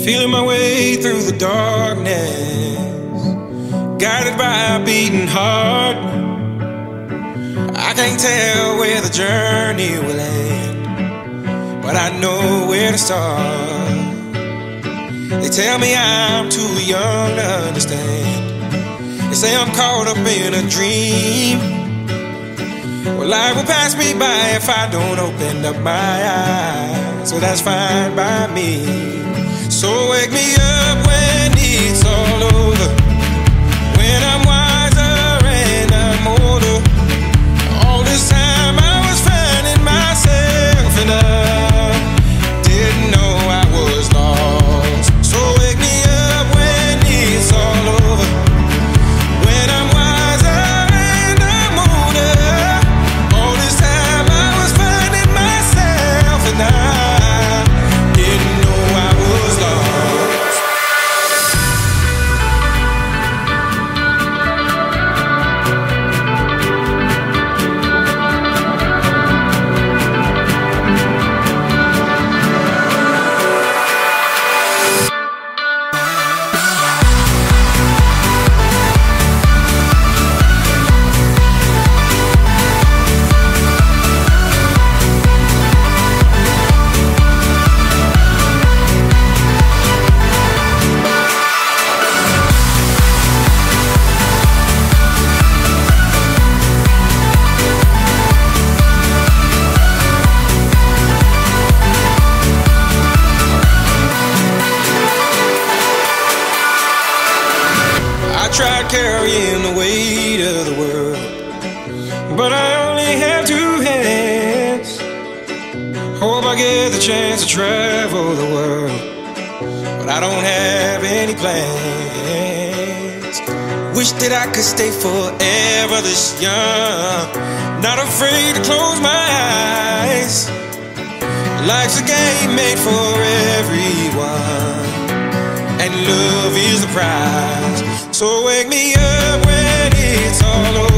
Feeling my way through the darkness, guided by a beating heart. I can't tell where the journey will end, but I know where to start. They tell me I'm too young to understand. They say I'm caught up in a dream. Well, life will pass me by if I don't open up my eyes, so that's fine by me. So wake me up when it's all over, when I'm wiser and I'm older. All this time I was finding myself and I didn't know I was lost. So wake me up when it's all over, when I'm wiser and I'm older. All this time I was finding myself and I didn't know I was lost. I tried carrying the weight of the world, but I only have two hands. Hope I get the chance to travel the world, but I don't have any plans. Wish that I could stay forever this young, not afraid to close my eyes. Life's a game made for everyone, and love is the prize. So wake me up when it's all over.